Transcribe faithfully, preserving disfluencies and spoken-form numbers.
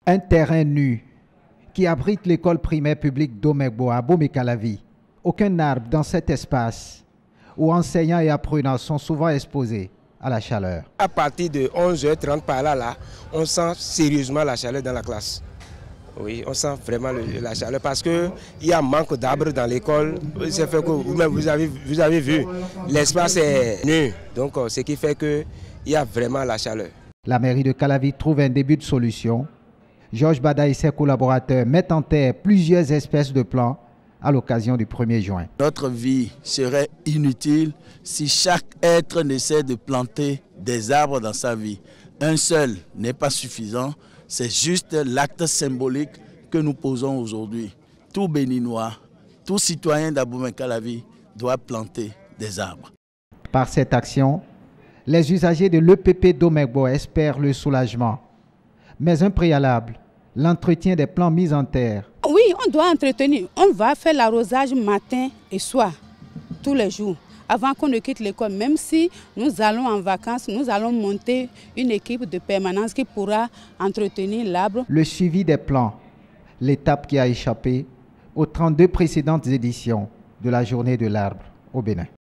Un terrain nu qui abrite l'école primaire publique d'Omegbo à Bomé-Calavi. Aucun arbre dans cet espace où enseignants et apprenants sont souvent exposés à la chaleur. À partir de onze heures trente par là, là, on sent sérieusement la chaleur dans la classe. Oui, on sent vraiment le, la chaleur parce qu'il y a un manque d'arbres dans l'école. C'est fait que vous-même, vous avez, vous avez vu, l'espace est nu. Donc, ce qui fait qu'il y a vraiment la chaleur. La mairie de Calavi trouve un début de solution. Georges Bada et ses collaborateurs mettent en terre plusieurs espèces de plants à l'occasion du premier juin. Notre vie serait inutile si chaque être n'essaie de planter des arbres dans sa vie. Un seul n'est pas suffisant, c'est juste l'acte symbolique que nous posons aujourd'hui. Tout Béninois, tout citoyen d'Abomey-Calavi doit planter des arbres. Par cette action, les usagers de l'E P P d'Omegbo espèrent le soulagement. Mais un préalable, l'entretien des plants mis en terre. Oui, on doit entretenir. On va faire l'arrosage matin et soir, tous les jours, avant qu'on ne quitte l'école. Même si nous allons en vacances, nous allons monter une équipe de permanence qui pourra entretenir l'arbre. Le suivi des plants, l'étape qui a échappé aux trente-deux précédentes éditions de la Journée de l'arbre au Bénin.